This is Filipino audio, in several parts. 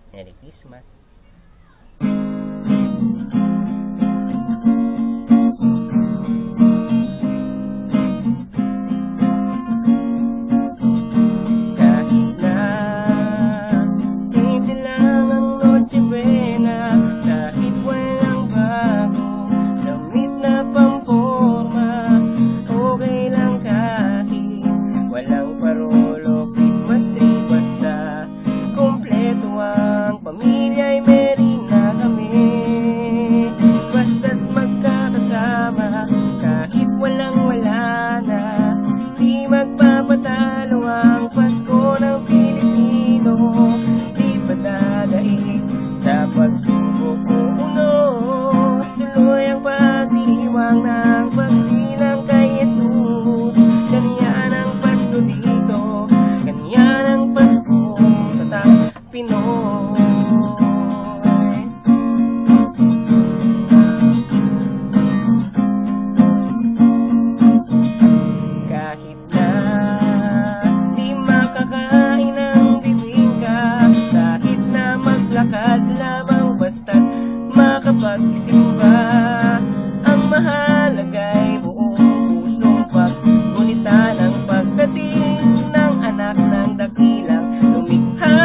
Merry Christmas. Makapagsimba, ang mahalagay buong pusong paggunita ng pagdating ng anak ng dakilang lumikha.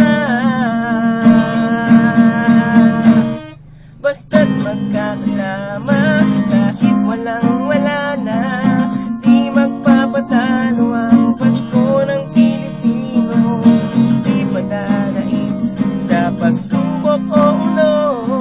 Basta't magkakasama, kahit walang-wala na, di magpapatalo ang Pasko ng Pilipino. Di madadaig sa pagsubok o ulo,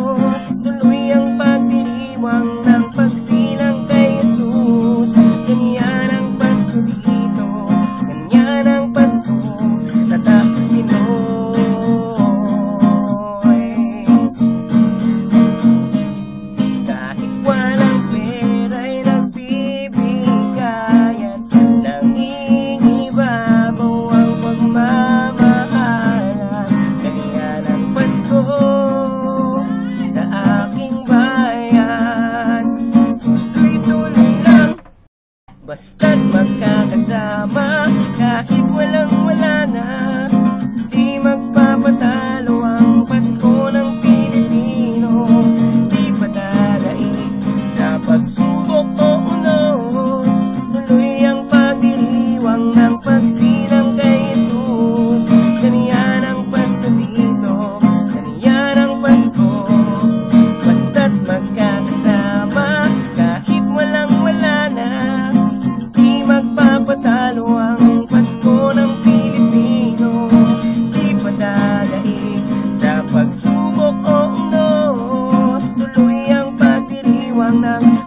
basta't magkakasama, kahit walang-wala na, di magpapatalo ang Pasko ng Pilipino. Di padadaig sa pagsubok o unos, tuloy ang pagdiriwang ng pagsilang kay Jesus. Ganyan ang Pasko dito, ganyan ang Pasko. Basta't magkakasama, kahit walang-wala na, magpapatalo ang Pasko ng Pilipino. Di padadaig sa pagsubok o unos, tuloy ang pagdiriwang ng